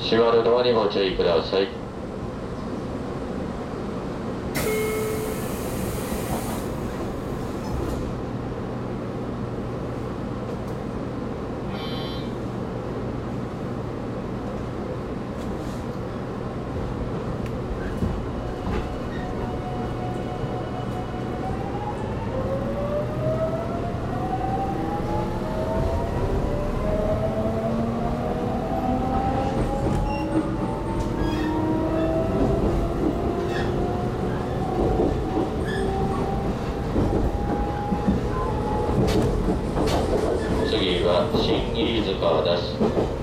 閉まるドアにご注意ください。次は新飯塚です。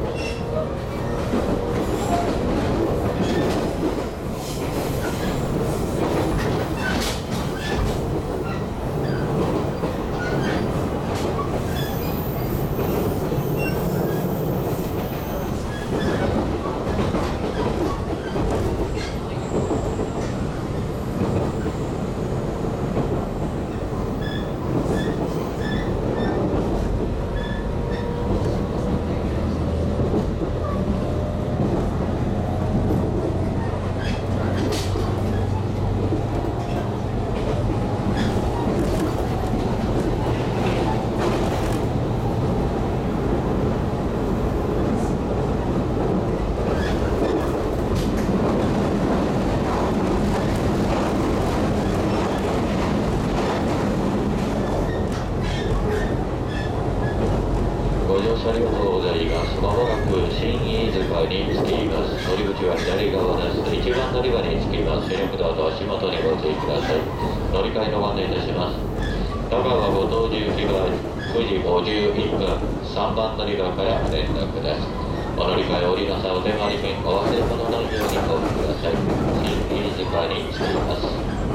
ご乗車ありがとうございます。まもなく新飯塚に着きます。乗り口は左側です。一番乗り場に着きます。視力度と足元にご注意ください。乗り換えのご案内いたします。香川ご当行きは9時51分、3番乗り場から連絡です。お乗り換え降りの際お手回り券お忘れ物のないようにご記ください。新飯塚に着きます。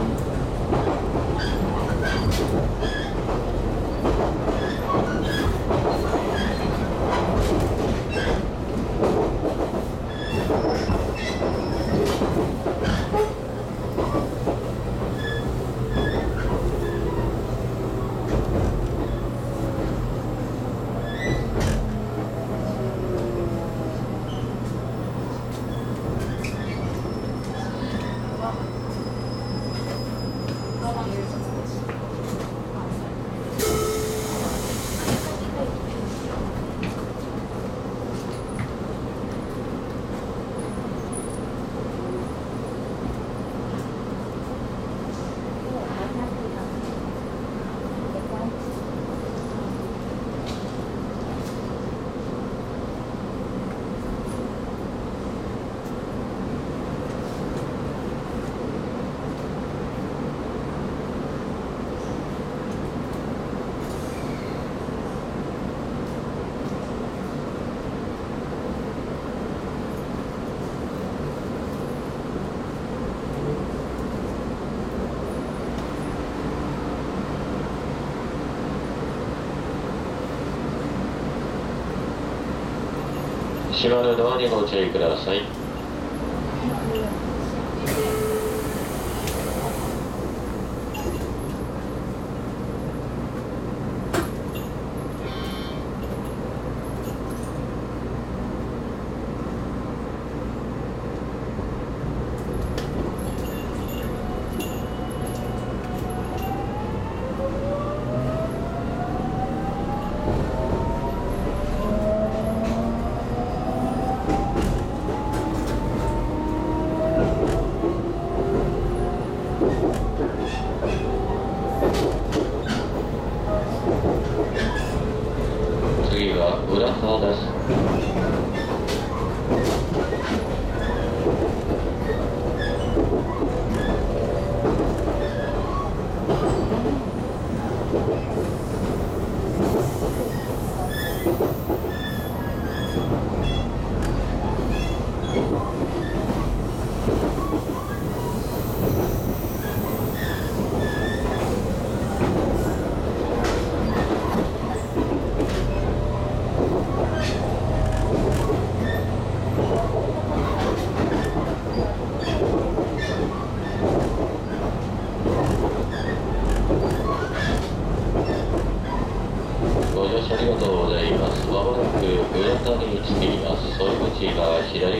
閉まるドアにご注意ください。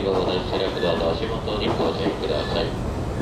側です。セレクドアと足元にご注意ください。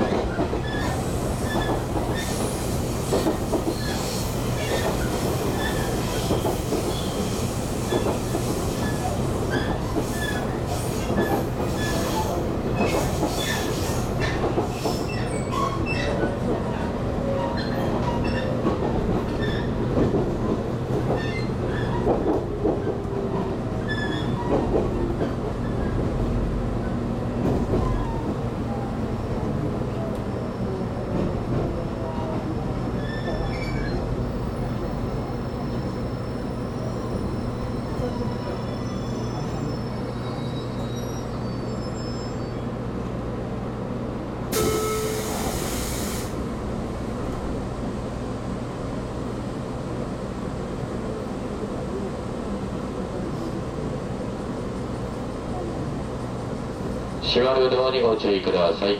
閉まるドアにご注意ください。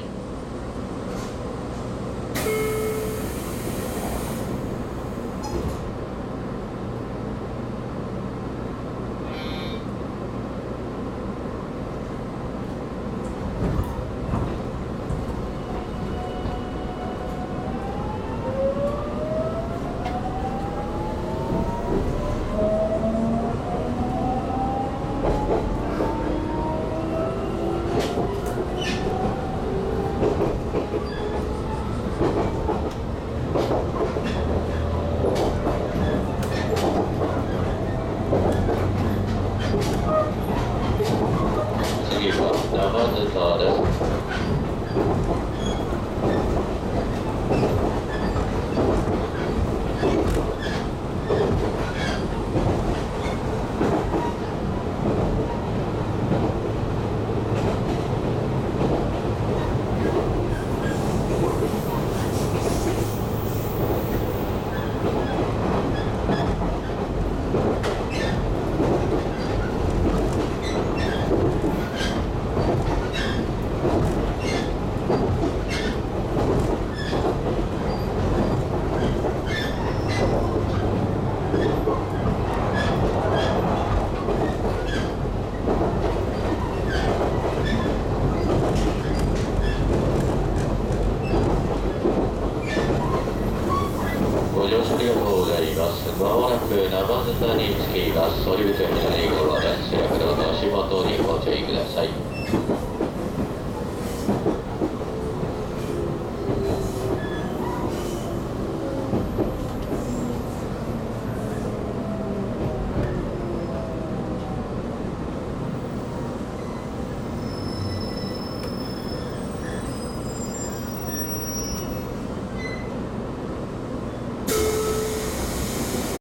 次は生塚です。ご乗車ありがとうございます。まもなく生塚に着きます。降り口は左側です。セレクドの足元にご注意ください。